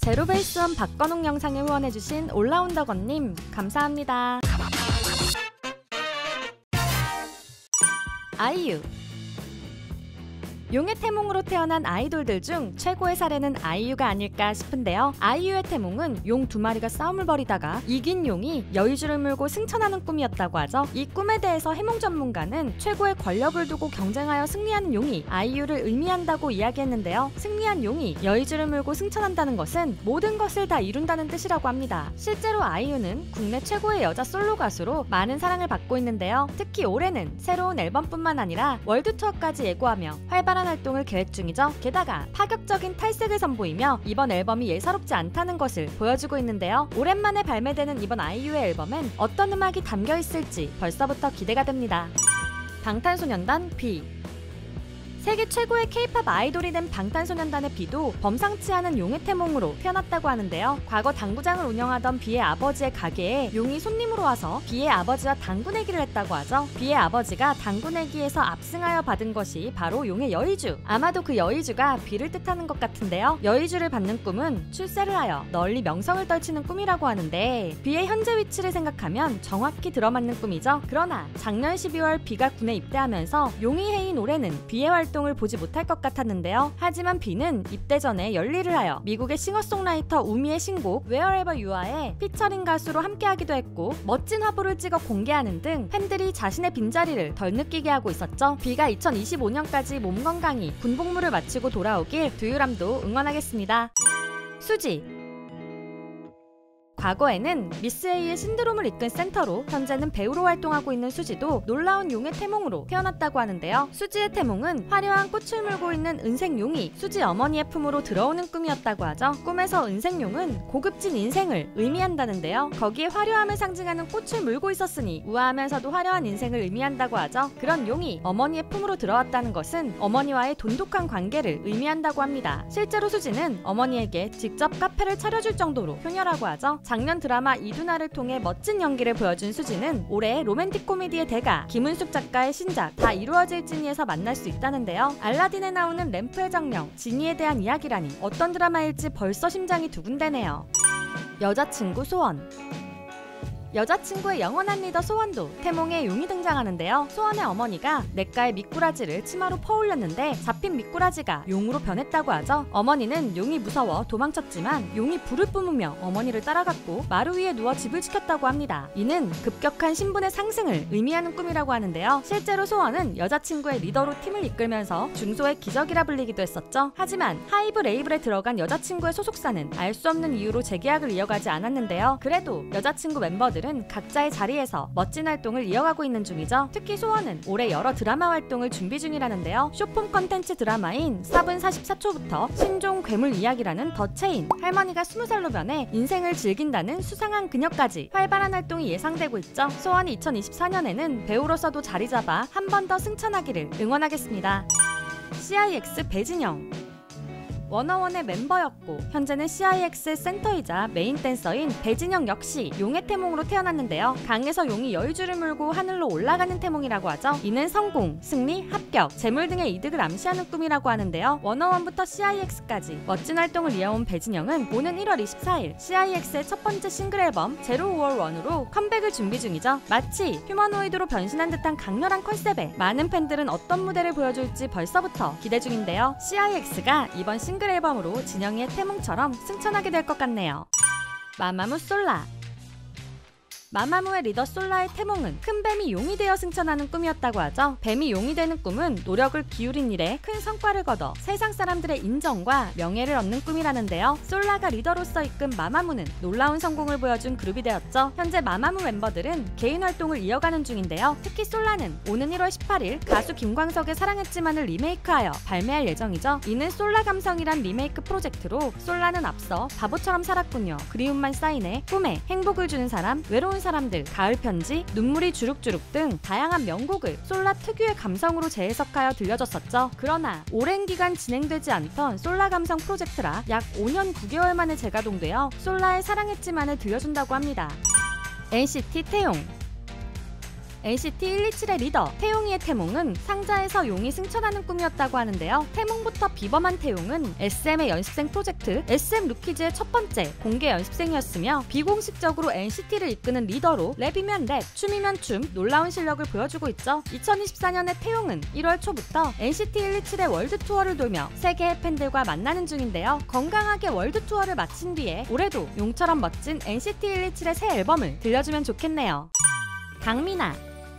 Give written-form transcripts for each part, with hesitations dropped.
제로베이스원 박건웅 영상에 후원해주신 올라운더건님 감사합니다. 아이유. 용의 태몽으로 태어난 아이돌들 중 최고의 사례는 아이유가 아닐까 싶은데요. 아이유의 태몽은 용 2마리가 싸움을 벌이다가 이긴 용이 여의주를 물고 승천하는 꿈이었다고 하죠. 이 꿈에 대해서 해몽 전문가는 최고의 권력을 두고 경쟁하여 승리하는 용이 아이유를 의미한다고 이야기했는데요. 승리한 용이 여의주를 물고 승천한다는 것은 모든 것을 다 이룬다는 뜻이라고 합니다. 실제로 아이유는 국내 최고의 여자 솔로 가수로 많은 사랑을 받고 있는데요. 특히 올해는 새로운 앨범뿐만 아니라 월드 투어까지 예고하며 활발한 활동을 계획 중이죠. 게다가 파격적인 탈색을 선보이며 이번 앨범이 예사롭지 않다는 것을 보여주고 있는데요. 오랜만에 발매되는 이번 아이유의 앨범엔 어떤 음악이 담겨 있을지 벌써부터 기대가 됩니다. 방탄소년단 비. 세계 최고의 K-팝 아이돌이 된 방탄소년단의 비도 범상치 않은 용의 태몽으로 태어났다고 하는데요. 과거 당구장을 운영하던 비의 아버지의 가게에 용이 손님으로 와서 비의 아버지와 당구 내기를 했다고 하죠. 비의 아버지가 당구 내기에서 압승하여 받은 것이 바로 용의 여의주. 아마도 그 여의주가 비를 뜻하는 것 같은데요. 여의주를 받는 꿈은 출세를 하여 널리 명성을 떨치는 꿈이라고 하는데 비의 현재 위치를 생각하면 정확히 들어맞는 꿈이죠. 그러나 작년 12월 비가 군에 입대하면서 용이 해인 올해는 비의 활동을 보지 못할 것 같았는데요. 하지만 비는 입대 전에 열일을 하여 미국의 싱어송라이터 우미의 신곡 Wherever You Are에 피처링 가수로 함께하기도 했고 멋진 화보를 찍어 공개하는 등 팬들이 자신의 빈자리를 덜 느끼게 하고 있었죠. 비가 2025년까지 몸 건강히 군복무를 마치고 돌아오길 두유람도 응원하겠습니다. 수지. 과거에는 미스 A의 신드롬을 이끈 센터로 현재는 배우로 활동하고 있는 수지도 놀라운 용의 태몽으로 태어났다고 하는데요. 수지의 태몽은 화려한 꽃을 물고 있는 은색용이 수지 어머니의 품으로 들어오는 꿈이었다고 하죠. 꿈에서 은색용은 고급진 인생을 의미한다는데요. 거기에 화려함을 상징하는 꽃을 물고 있었으니 우아하면서도 화려한 인생을 의미한다고 하죠. 그런 용이 어머니의 품으로 들어왔다는 것은 어머니와의 돈독한 관계를 의미한다고 합니다. 실제로 수지는 어머니에게 직접 카페를 차려줄 정도로 효녀라고 하죠. 작년 드라마 이두나를 통해 멋진 연기를 보여준 수지는 올해 로맨틱 코미디의 대가 김은숙 작가의 신작 다 이루어질지니에서 만날 수 있다는데요. 알라딘에 나오는 램프의 정령 지니에 대한 이야기라니 어떤 드라마일지 벌써 심장이 두근대네요. 여자친구 소원. 여자친구의 영원한 리더 소원도 태몽에 용이 등장하는데요. 소원의 어머니가 냇가에 미꾸라지를 치마로 퍼올렸는데 잡힌 미꾸라지가 용으로 변했다고 하죠. 어머니는 용이 무서워 도망쳤지만 용이 불을 뿜으며 어머니를 따라갔고 마루 위에 누워 집을 지켰다고 합니다. 이는 급격한 신분의 상승을 의미하는 꿈이라고 하는데요. 실제로 소원은 여자친구의 리더로 팀을 이끌면서 중소의 기적이라 불리기도 했었죠. 하지만 하이브 레이블에 들어간 여자친구의 소속사는 알 수 없는 이유로 재계약을 이어가지 않았는데요. 그래도 여자친구 멤버들 각자의 자리에서 멋진 활동을 이어가고 있는 중이죠. 특히 소원은 올해 여러 드라마 활동을 준비 중이라는데요. 쇼폼 컨텐츠 드라마인 4분 44초부터 신종 괴물 이야기라는 더 체인, 할머니가 20살로 변해 인생을 즐긴다는 수상한 그녀까지 활발한 활동이 예상되고 있죠. 소원이 2024년에는 배우로서도 자리 잡아 한 번 더 승천하기를 응원하겠습니다. CIX 배진영. 워너원의 멤버였고 현재는 CIX의 센터이자 메인 댄서인 배진영 역시 용의 태몽으로 태어났는데요. 강에서 용이 여의주를 물고 하늘로 올라가는 태몽이라고 하죠. 이는 성공, 승리, 합격, 재물 등의 이득을 암시하는 꿈이라고 하는데요. 워너원부터 CIX까지 멋진 활동을 이어온 배진영은 오는 1월 24일 CIX의 첫 번째 싱글 앨범 제로 5월 1으로 컴백을 준비 중이죠. 마치 휴머노이드로 변신한 듯한 강렬한 컨셉에 많은 팬들은 어떤 무대를 보여줄지 벌써부터 기대 중인데요. CIX가 이번 싱글 앨범으로 진영이의 태몽처럼 승천하게 될 것 같네요. 마마무 솔라. 마마무의 리더 솔라의 태몽은 큰 뱀이 용이 되어 승천하는 꿈이었다고 하죠. 뱀이 용이 되는 꿈은 노력을 기울인 일에 큰 성과를 거둬 세상 사람들의 인정과 명예를 얻는 꿈이라는데요. 솔라가 리더로서 이끈 마마무는 놀라운 성공을 보여준 그룹이 되었죠. 현재 마마무 멤버들은 개인 활동을 이어가는 중인데요. 특히 솔라는 오는 1월 18일 가수 김광석의 사랑했지만을 리메이크하여 발매할 예정이죠. 이는 솔라 감성이란 리메이크 프로젝트로 솔라는 앞서 바보처럼 살았군요, 그리움만 쌓이네, 꿈에 행복을 주는 사람, 외로운 사람들, 가을 편지, 눈물이 주룩주룩 등 다양한 명곡을 솔라 특유의 감성으로 재해석하여 들려줬었죠. 그러나 오랜 기간 진행되지 않던 솔라 감성 프로젝트라 약 5년 9개월 만에 재가동되어 솔라의 사랑했지만을 들려준다고 합니다. NCT 태용. NCT 127의 리더 태용이의 태몽은 상자에서 용이 승천하는 꿈이었다고 하는데요. 태몽부터 비범한 태용은 SM의 연습생 프로젝트 SM 루키즈의 첫 번째 공개 연습생이었으며 비공식적으로 NCT를 이끄는 리더로 랩이면 랩, 춤이면 춤, 놀라운 실력을 보여주고 있죠. 2024년에 태용은 1월 초부터 NCT 127의 월드 투어를 돌며 세계의 팬들과 만나는 중인데요. 건강하게 월드 투어를 마친 뒤에 올해도 용처럼 멋진 NCT 127의 새 앨범을 들려주면 좋겠네요. 강민아.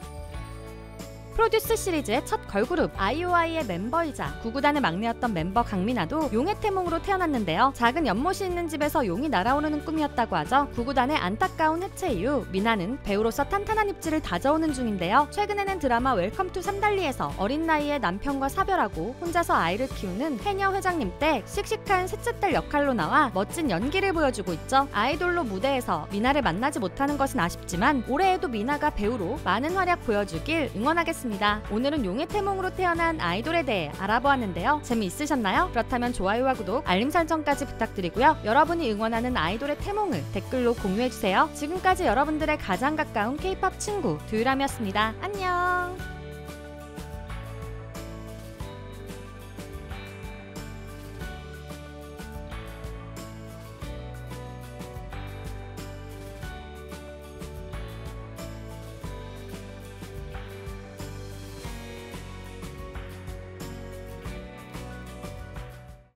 프로듀스 시리즈의 첫 걸그룹 IOI의 멤버이자 구구단의 막내였던 멤버 강민아도 용의 태몽으로 태어났는데요. 작은 연못이 있는 집에서 용이 날아오르는 꿈이었다고 하죠. 구구단의 안타까운 해체 이후 미나는 배우로서 탄탄한 입지를 다져오는 중인데요. 최근에는 드라마 웰컴 투 삼달리에서 어린 나이에 남편과 사별하고 혼자서 아이를 키우는 해녀 회장님 때 씩씩한 셋째 딸 역할로 나와 멋진 연기를 보여주고 있죠. 아이돌로 무대에서 미나를 만나지 못하는 것은 아쉽지만 올해에도 미나가 배우로 많은 활약 보여주길 응원하겠습니다. 오늘은 용의 태몽으로 태어난 아이돌에 대해 알아보았는데요. 재미있으셨나요? 그렇다면 좋아요와 구독, 알림 설정까지 부탁드리고요. 여러분이 응원하는 아이돌의 태몽을 댓글로 공유해주세요. 지금까지 여러분들의 가장 가까운 K-POP 친구 두유람이었습니다. 안녕!